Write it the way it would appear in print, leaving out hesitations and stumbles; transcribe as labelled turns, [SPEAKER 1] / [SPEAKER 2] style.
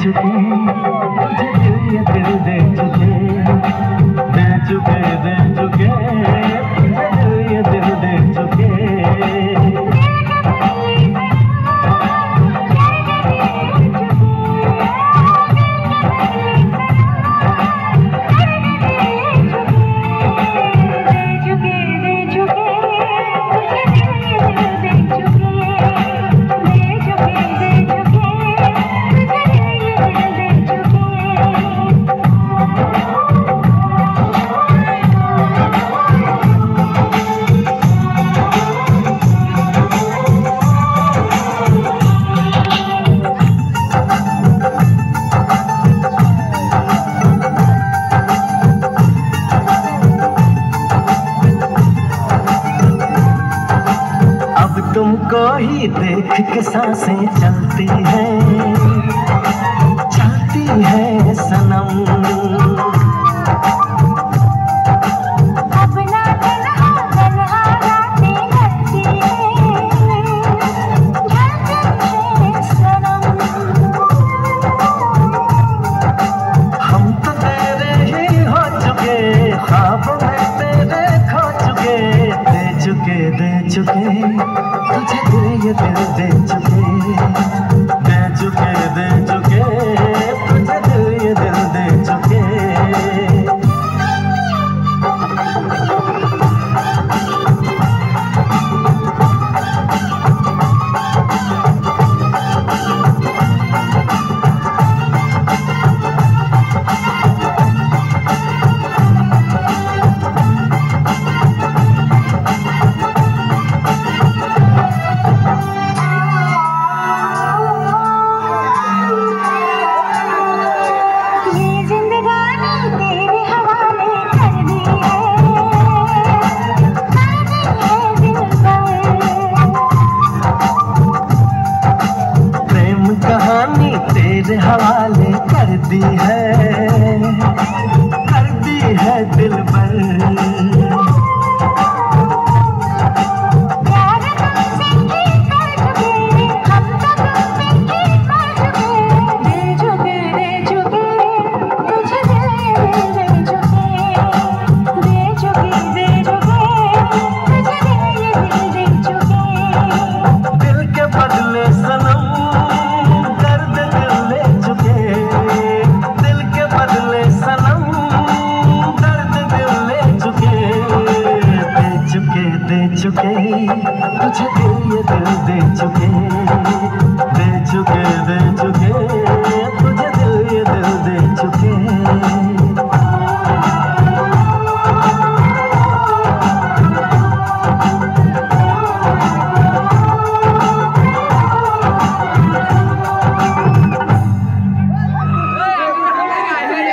[SPEAKER 1] चुके, तुझे दिल ये दिल दे चुके, दे चुके, दे चुके, तुझे दिल ये दिल दे चुके। तुमको ही देख के सांसें चलती है सनम। अब ना तन्हा तन्हा रातें कटती है सनम। हम तो तेरे ही हो चुके, ख्वाब में तेरे खो चुके, दे चुके, दे चुके, तुझे दिल ये दिल दे चुके, दे चुके, दे चुके, तुझे दिल ये दिल दे चुके। तेरे हवाले कर दी है दिल पर।